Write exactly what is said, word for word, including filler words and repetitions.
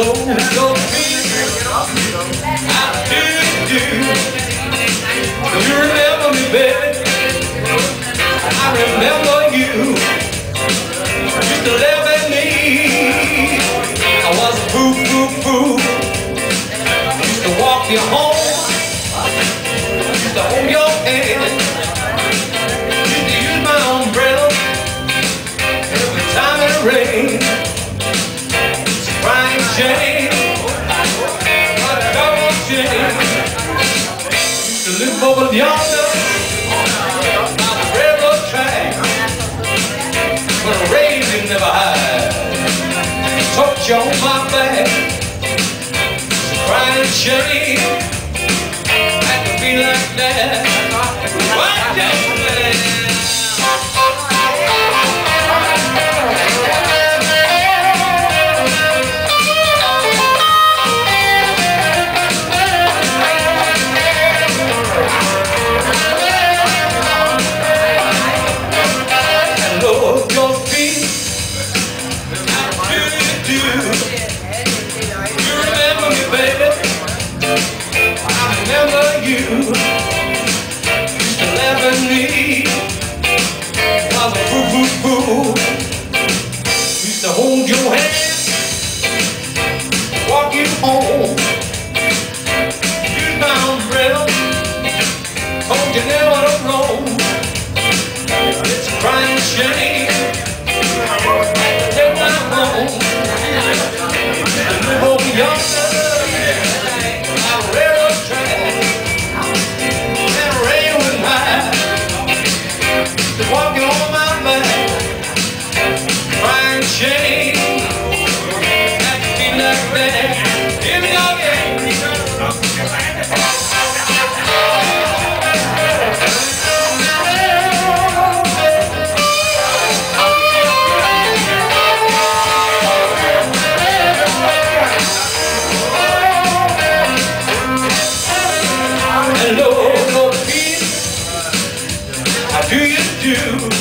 Hello, Josephine. How do you do? Do you remember me, baby? I remember you. Used to laugh at me. I was a boo, boo, boo. Used to walk you home. Used to hold your hand. Used to use my umbrella every time it rained. Crying shame, a double shame. Used to live over yonder by the railroad track, but a raven never hide. Torch on my back, crying shame. Had to be like that. Why don't you? Used to hold your hand, walk you home, use my umbrella, told you never to roam. It's a crying shame, had to take my home. To live over yonder by the railroad track, and rain would hide. Used to walk you on my back. Shame, had to be like that. Here we go again. Hello, Josephine. How do you do?